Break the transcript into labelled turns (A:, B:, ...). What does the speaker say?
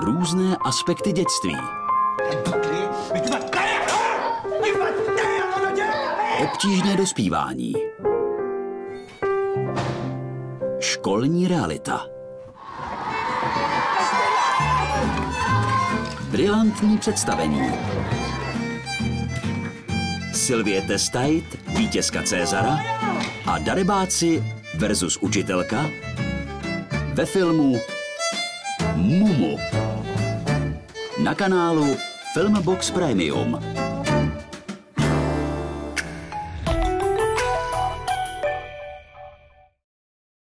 A: různé aspekty dětství. Obtížné dospívání. Školní realita. Brilantní představení. Sylvie Testait, vítězka Césara, a darebáci versus učitelka ve filmu Mumu na kanálu Filmbox Premium.